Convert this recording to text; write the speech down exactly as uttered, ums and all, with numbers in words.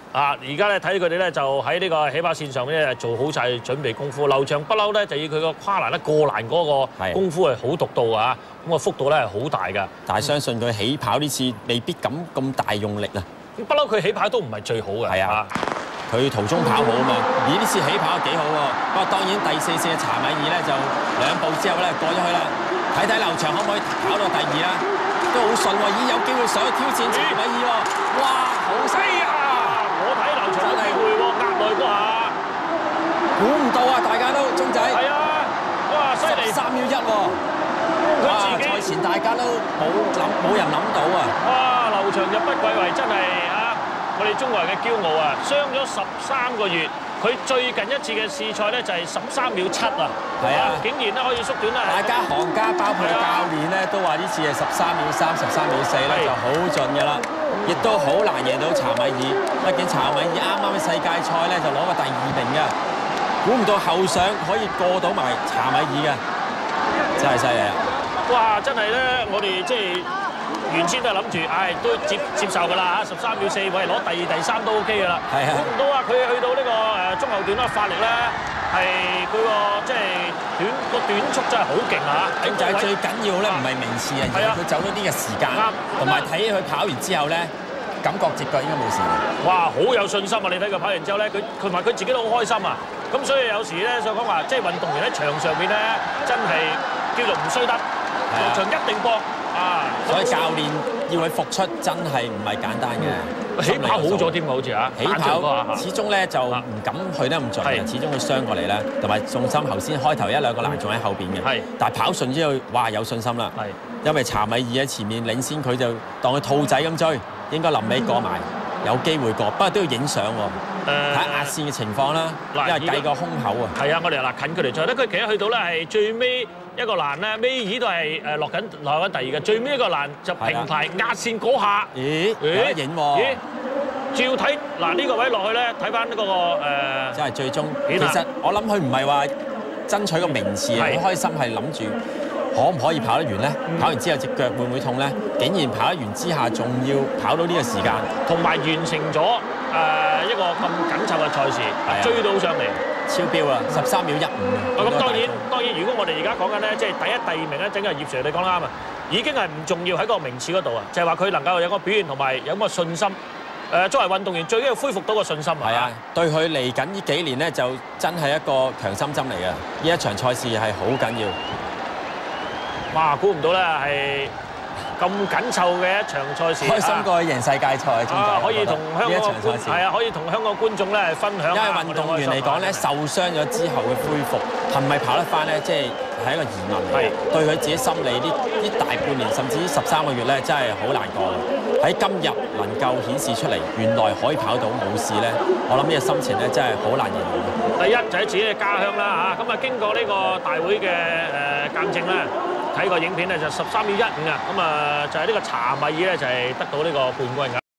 啊！而家咧睇佢哋咧就喺呢個起跑線上咧做好晒準備功夫。劉翔不嬲咧就以佢個跨欄咧過欄嗰個功夫係好獨到啊！咁個幅度咧係好大㗎。 但係相信佢起跑呢次未必咁咁大用力啊！ 不嬲佢起跑都唔係最好嘅。 係啊，佢途中跑好啊嘛。而呢次起跑幾好喎。不過當然第四次嘅查米爾咧就兩步之後咧過咗去啦。睇睇劉翔可唔可以跑到第二啦？都好順喎，已經有機會上去挑戰查米爾喎。哇！好犀利啊！ 我睇劉翔有機會喎，壓內嗰下， 估唔到啊！大家都鐘仔係啊！哇！犀利， 三秒一喎！ 佢自己賽前大家都冇諗冇人諗到啊！ 哇！劉翔入不貴為真係啊！我哋中國人嘅驕傲啊！傷咗十三個月，佢最近一次嘅試賽咧就係十三秒七啊！ 係啊！ 竟然咧可以縮短啦！ 大家行家包括教練咧都話呢次係十三秒三、十三秒四咧就好盡㗎啦。亦都好難贏到查米爾，畢竟查米爾啱啱嘅世界賽咧就攞個第二名嘅，估唔到後上可以過到埋查米爾嘅，真係犀利啊！ 哇！真係咧，我哋即係原先都係諗住，唉，都接接受㗎啦嚇，十三秒四，喂，攞第二、第三都 OK 㗎啦。 係啊！ 估唔到啊，佢去到呢個誒中後段咧，發力咧係佢個即係短個短速真係好勁啊！ 咁就係最緊要咧，唔係名次啊，而係佢走咗啲嘅時間，同埋睇佢跑完之後咧，感覺隻腳應該冇事。 哇！好有信心啊！你睇佢跑完之後咧，佢同埋佢自己都好開心啊！咁所以有時咧，想講話即係運動員喺場上面咧，真係叫做唔衰得，落場一定搏啊！ 所以教練要佢復出真係唔係簡單嘅。 起跑好咗添喎，好似啊！ 起跑始終咧就唔敢去得咁盡嘅，始終佢傷過嚟咧，同埋重心頭先開頭一兩個欄仲喺後邊嘅。係，但係跑順之後，哇有信心啦！係，因為查米爾喺前面領先，佢就當佢兔仔咁追，應該臨尾過埋，有機會過，不過都要影相喎。誒，睇下壓線嘅情況啦，因為計個胸口啊。係啊，我哋嗱近距離賽咧，佢其實去到咧係最尾一個欄咧，尾二都係誒落緊落緊第二嘅，最尾一個欄就平排壓線嗰下。咦？有得影喎！咦？照睇嗱呢個位落去咧，睇翻呢個誒，即係最終其實我諗佢唔係話爭取個名次啊，好開心係諗住可唔可以跑得完咧？跑完之後隻腳會唔會痛咧？竟然跑得完之下，仲要跑到呢個時間， 同埋完成咗誒一個咁緊湊嘅賽事，追到上嚟超標啊！十三秒一五啊！ 咁當然當然，如果我哋而家講緊咧，即係第一、第二名咧，整個葉 Sir 你講得啱啊，已經係唔重要喺個名次嗰度啊，就係話佢能夠有個表現同埋有個信心。誒，作為運動員最緊要恢復到個信心啊！ 係啊，對佢嚟緊呢幾年咧，就真係一個強心針嚟嘅。呢一場賽事係好緊要。 哇！估唔到咧係咁緊湊嘅一場賽事， 開心過贏世界賽啊！ 可以同香港觀係啊，可以同香港觀眾咧分享。 因為運動員嚟講咧，受傷咗之後嘅恢復係咪跑得翻咧？即係係一個疑問嚟。係對佢自己心理呢呢大半年甚至呢十三個月咧，真係好難過。喺今日能夠顯示出嚟，原來可以跑到冇事咧，我諗呢個心情咧真係好難形容。第一就喺自己嘅家鄉啦嚇，咁啊經過呢個大會嘅誒鑑證咧，睇個影片咧就十三秒一五啊，咁啊就係呢個查米爾咧就係得到呢個冠軍㗎。